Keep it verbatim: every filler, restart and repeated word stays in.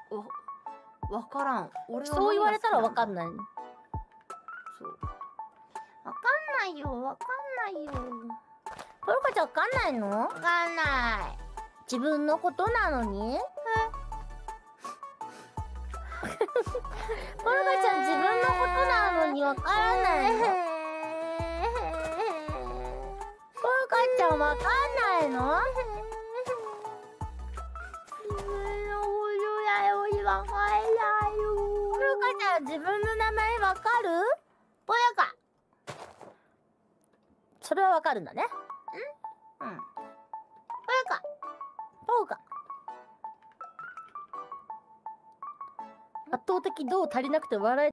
わからん。俺はそう言われたらわかん。 んない。 そう。わかんないよ、わかんないよ。 ポルカちゃんわかんないの？ わかんない。 自分のことなのに？ポルカちゃん自分のことなのにわからないの？ポルカちゃんわかんないの？ 自分のことなのにわかんないよ。 ポルカちゃん自分の名前わかる？ ポルカ。 それはわかるんだね。 ん？うん。ポルカ。 ポルカ。圧倒的度足りなくて笑え